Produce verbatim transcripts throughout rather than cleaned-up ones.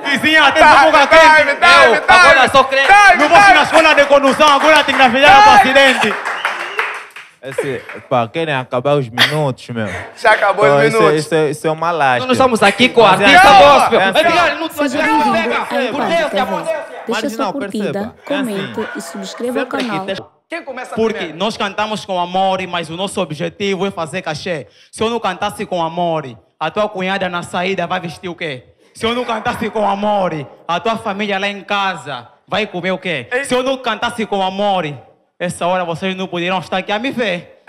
Vizinha, tem que boca quente. Agora só crente. Não vou na escola de condução, agora tem que navegar para acidente. Esse, pá, querem acabar os minutos, meu. Já acabou Então, os isso, minutos. Isso, é- isso é uma lástima. Nós estamos aqui com o Mas é artista assim, gospel. é assim. Edgar, não te Seja pega. bem-vindo à Por Ivan Deus, T V. amor. Deixa sua Marginal, curtida, perceba. É assim. comente e subscreva o Sempre que canal. tens- Quem começa Porque primeiro? nós cantamos com amor, mas o nosso objetivo é fazer cachê. Se eu não cantasse com amor, a tua cunhada na saída vai vestir o quê? Se eu não cantasse com amor, a tua família lá em casa vai comer o quê? Ei. Se eu não cantasse com amor, essa hora vocês não poderiam estar aqui a me ver.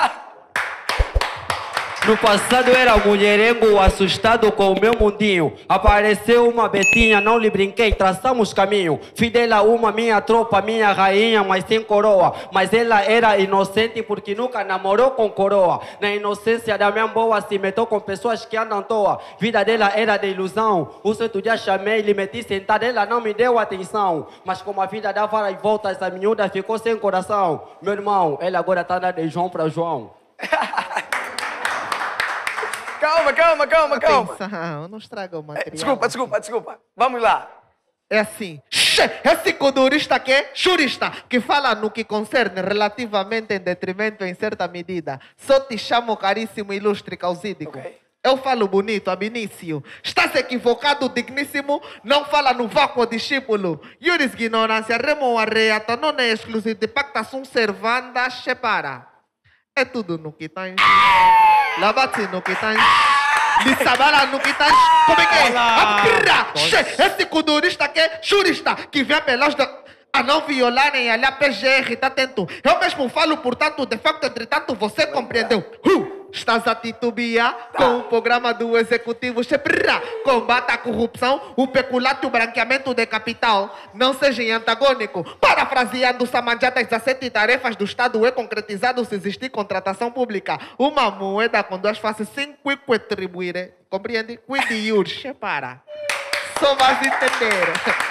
No passado era mulherengo, assustado com o meu mundinho. Apareceu uma betinha, não lhe brinquei, traçamos caminho. Fiz dela uma minha tropa, minha rainha, mas sem coroa. Mas ela era inocente porque nunca namorou com coroa. Na inocência da minha boa se meteu com pessoas que andam à toa. Vida dela era de ilusão. O certo dia chamei, lhe meti sentada, ela não me deu atenção. Mas como a vida dá várias voltas, essa miúda ficou sem coração. Meu irmão, ela agora tá dando de João para João. Calma, calma, calma, calma. Atenção, não estraga o material. Desculpa, desculpa, desculpa. Vamos lá. É assim, esse kudurista que é churista, que fala no que concerne relativamente em detrimento em certa medida. Só te chamo caríssimo ilustre causídico. Ok. Eu falo bonito, Abinício. Estás equivocado, digníssimo. Não fala no vácuo discípulo. Iuris ignorância, remo arreata, não é exclusivo de pacta sum servanda, separa. É tudo no que tens. Lava-te no que tens. Lissabara no que tens. Como é que é? Apirra! Esse kudurista que é churista, que vem pelas da... a não violarem a P G R, tá atento. Eu mesmo falo, portanto, de facto, entretanto, você compreendeu. Uh! Estás a titubear com o programa do Executivo Cheprra. Combate a corrupção, o peculato e o branqueamento de capital. Não seja antagônico. Parafraseando Samanjata, as dezessete tarefas do Estado é concretizado se existir contratação pública. Uma moeda com duas faces sem retribuir. Compreende? Cuide, para. Só vais entender.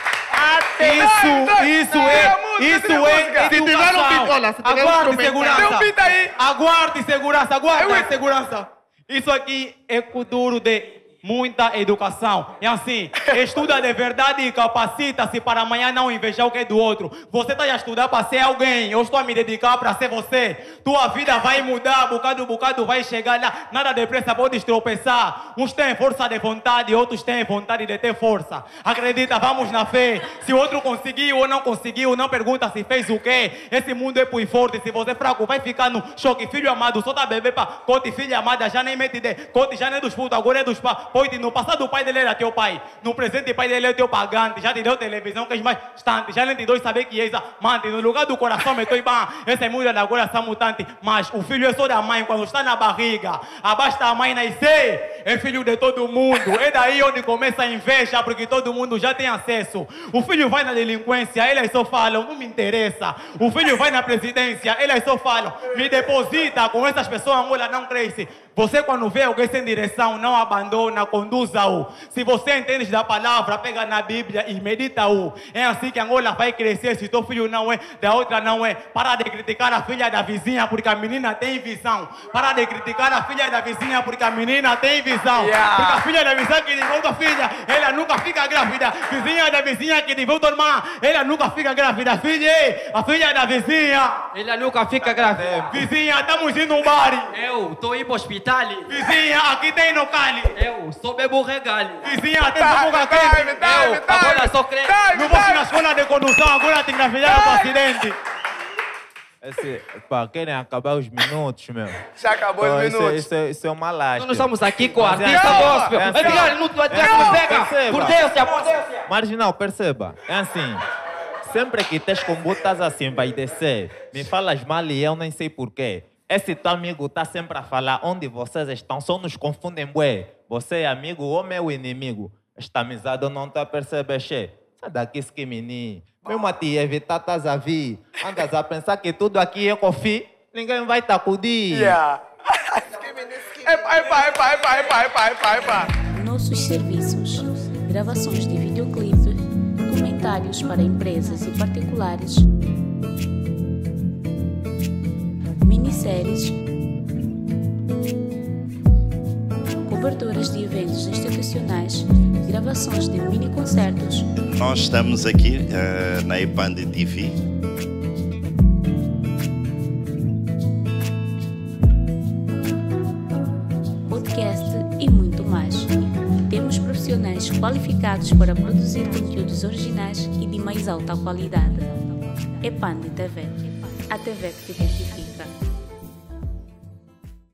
Isso, isso é, isso é Se tiver um picola, se tiver um Aguarde instrumental. segurança. Tem um beat aí. Aguarde segurança, aguarde Eu- segurança. Isso aqui é kuduro de muita educação. E assim, estuda de verdade e capacita-se para amanhã não invejar o que é do outro. Você está a estudar para ser alguém, eu estou a me dedicar para ser você. Tua vida vai mudar, bocado, bocado vai chegar lá. Nada depressa pode tropeçar. Uns têm força de vontade, outros têm vontade de ter força. Acredita, vamos na fé. Se o outro conseguiu ou não conseguiu, não pergunta se fez o quê. Esse mundo é muito forte, se você é fraco, vai ficar no choque. Filho amado, só tá bebê para cote, filha amada, já nem mete de cote, já nem é dos putos, agora é dos pais. Pois no passado o pai dele era teu pai, no presente o pai dele é teu pagante, já te deu televisão que é mais distante, já nem te deu saber que és amante, no lugar do coração meteu ibam, essa é mulher agora está mutante, mas o filho é só da mãe, quando está na barriga, abaixo da mãe nascer, é filho de todo mundo, é daí onde começa a inveja, porque todo mundo já tem acesso, o filho vai na delinquência, eles só falam, não me interessa, o filho vai na presidência, eles só falam, me deposita, com essas pessoas Angola não cresce. Você quando vê alguém sem direção, não abandona, conduza-o. Se você entende da palavra, pega na Bíblia e medita-o. É assim que Angola vai crescer, se teu filho não é, da outra não é. Para de criticar a filha da vizinha, porque a menina tem visão. Para de criticar a filha da vizinha, porque a menina tem visão. Yeah. Porque a filha da vizinha que devolve a filha, ela nunca fica grávida. Vizinha da vizinha que devolve a irmã, ela nunca fica grávida. Filha, a filha da vizinha. Ele nunca fica grávida. Vizinha, estamos indo no bar. Eu tô indo pro hospital. Vizinha, aqui tem no cali. Eu só bebo regale. Vizinha, tem que boca quente. Time, time, Eu agora só crente. Não vou na escola de condução, agora tem que navegar para acidente. Esse, pá, querem acabar os minutos, meu. Já acabou Então, os isso, é- minutos. isso, é- isso é uma lástima. Nós estamos aqui com o Mas é artista assim, gospel. é assim. Edgar, não te vai É me assim, pega. perceba. Por Deus, por Deus. Marginal, perceba. É assim. Sempre que tens com botas assim, vai descer. Me falas mal e eu nem sei porquê. Esse teu amigo tá sempre a falar onde vocês estão, só nos confundem, bué. Você é amigo ou meu inimigo? Esta amizade eu não tô a perceber, che. Sai daqui, esse menino. Mesmo a te evitar, estás a vir. Andas a pensar que tudo aqui é cofi, ninguém vai te acudir. Yeah. Epa, epa, epa, epa, epa, epa, epa, epa. Nossos serviços: gravações de videoclipe, comentários para empresas e particulares, minisséries, coberturas de eventos institucionais, gravações de mini-concertos. Nós estamos aqui uh, na EPAN T V. Podcast e muito mais. Temos profissionais qualificados para produzir conteúdos originais e de mais alta qualidade. EPAN T V, a T V que te identifica.